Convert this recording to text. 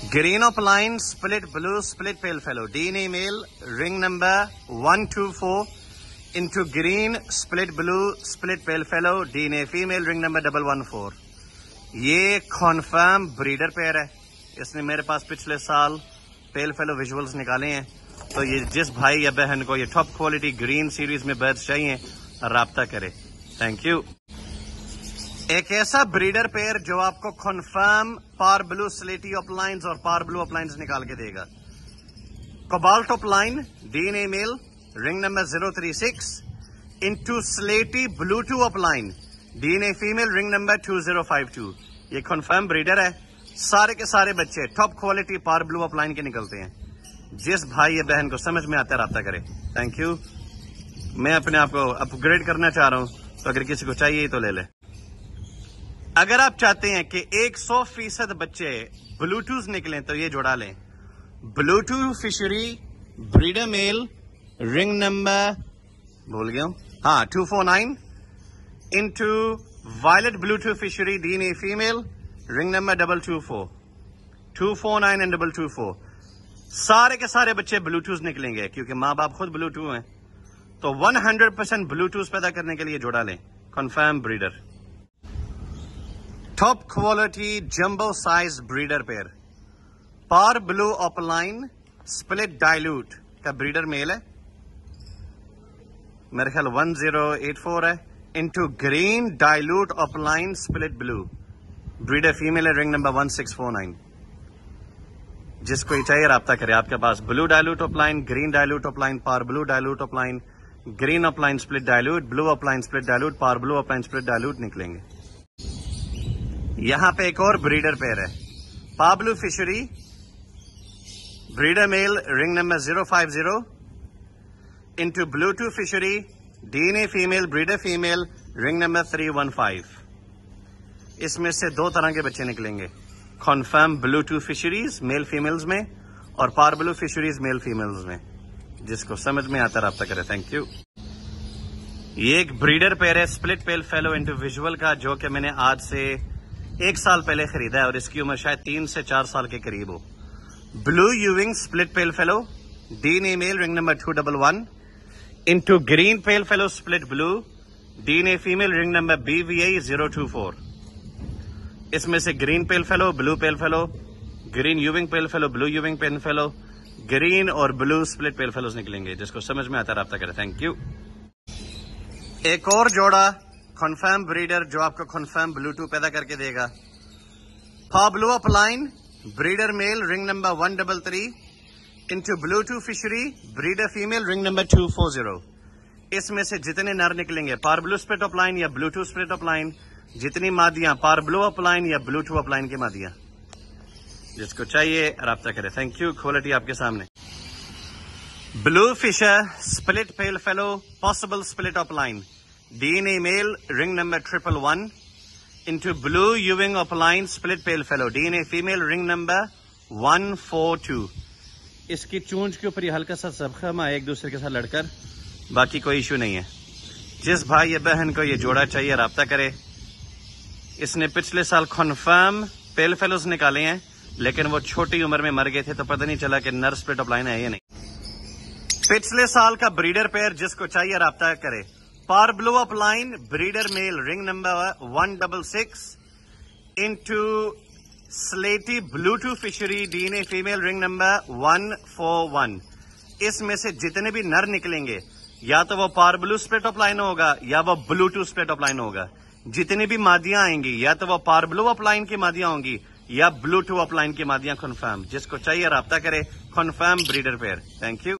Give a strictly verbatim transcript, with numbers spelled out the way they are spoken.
Green Opaline, split blue, split pale fellow. D N A male, ring number one two four. Into green, split blue, split pale fellow. D N A female, ring number one one four. ये confirm breeder pair है. इसने मेरे पास पिछले साल pale fellow visuals निकाले हैं. तो ये जिस भाई या बहन को ये top quality green series में birds चाहिए, राब्ता करे. Thank you. एक ऐसा ब्रीडर पेयर जो आपको कन्फर्म पार ब्लू स्लेटी ऑपलाइंस और पार ब्लू ऑपलाइंस निकाल के देगा. Cobalt opaline, DNA male, ring number zero three six. Into स्लेटी blue two opaline, DNA female, ring number two zero five two. ये कन्फर्म ब्रीडर है. सारे के सारे बच्चे top quality par blue opaline के निकलते हैं. जिस भाई या बहन को समझ में आता है राब्ता करे. Thank you. मैं अपने आप को अपग्रेड करना चाह रहा हूं, तो अगर किसी को चाहिए तो ले ले. अगर आप चाहते हैं कि एक सौ फीसद बच्चे ब्लूटूथ निकलें तो ये जोड़ा लें. Bluetooth fischeri breeder male, ring number भूल गया हूं, हाँ two four nine. Into violet bluetooth fischeri DNA female, ring number double two four. two four nine and double two four. सारे के सारे बच्चे ब्लूटूथ निकलेंगे क्योंकि माँ बाप खुद ब्लूटूथ हैं. तो one hundred percent ब्लूटूथ पैदा करने के लिए जोड़ा लें. Confirm breeder. Top quality jumbo size breeder pair. Par blue opaline split dilute का ब्रीडर मेल है, मेरे ख्याल one zero eight four है. Into green dilute opaline split blue, breeder female है, ring number one six four nine. जिसको ही चाहिए राब्ता करे. आपके पास blue dilute opaline, green dilute opaline, par blue dilute opaline, green opaline split dilute, blue opaline split dilute, par blue opaline split dilute निकलेंगे. यहां पे एक और ब्रीडर पेयर है. Parblue fischeri breeder male, ring number zero five zero. Into bluetooth fischeri DNA female, breeder female, ring number three one five. इसमें से दो तरह के बच्चे निकलेंगे. Confirm bluetooth fischeris male females में और par blue fischeris male females में. जिसको समझ में आता राब्ता करे. Thank you. ये एक ब्रीडर पेयर है स्प्लिट पेल फेलो इंडिविजुअल का, जो कि मैंने आज से एक साल पहले खरीदा है और इसकी उम्र शायद तीन से चार साल के करीब हो. Blue euwing split pale fallow, DNA male, ring number two one one. Into green pale fallow split blue, DNA female, ring number B V A zero two four. इसमें से green pale fallow, blue pale fallow, green euwing pale fallow, blue euwing pale fallow, green और blue split pale fallows निकलेंगे. जिसको समझ में आता है राब्ता करे. Thank you. एक और जोड़ा कन्फर्म ब्रीडर जो आपको कन्फर्म ब्लूटूथ पैदा करके देगा. Parblue opaline breeder male, ring number one three three. Into bluetooth fischeri breeder female, ring number two four zero. इसमें से जितने नर निकलेंगे पार ब्लू स्प्लिट ऑपलाइन या ब्लूटूथ स्प्लिट ऑपलाइन, जितनी मादियां पार ब्लू ऑपलाइन या ब्लूटूथ ऑपलाइन की मादियां. जिसको चाहिए राब्ता करे. Thank you. क्वालिटी आपके सामने. Blue fischer split pale fallow possible split opaline, DNA male, ring number triple one. Into blue euwing opaline split pale fallow, DNA female, ring number one four two. इसकी चूंच के ऊपर ये हल्का सा जख्म एक दूसरे के साथ लड़कर, बाकी कोई इश्यू नहीं है. जिस भाई या बहन को ये जोड़ा चाहिए राब्ता करे. इसने पिछले साल कन्फर्म पेल फेलोज निकाले हैं, लेकिन वो छोटी उम्र में मर गए थे तो पता नहीं चला कि नर स्प्लिट ऑपलाइन है या नहीं. पिछले साल का ब्रीडर पेयर जिसको चाहिए राब्ता करे. Par blue opaline breeder male, ring number one six six. Into स्लेटी bluetooth fischeri DNA female, ring number one four one. इसमें से जितने भी नर निकलेंगे या तो वो पार ब्लू स्प्लिट ऑपलाइन होगा या वो ब्लूटूथ स्प्लिट ऑपलाइन होगा. जितनी भी मादियां आएंगी या तो वो पार ब्लू ऑपलाइन की मादियां होंगी या ब्लूटूथ ऑपलाइन की मादियां. कन्फर्म. जिसको चाहिए राब्ता करे. Confirm breeder pair. Thank you.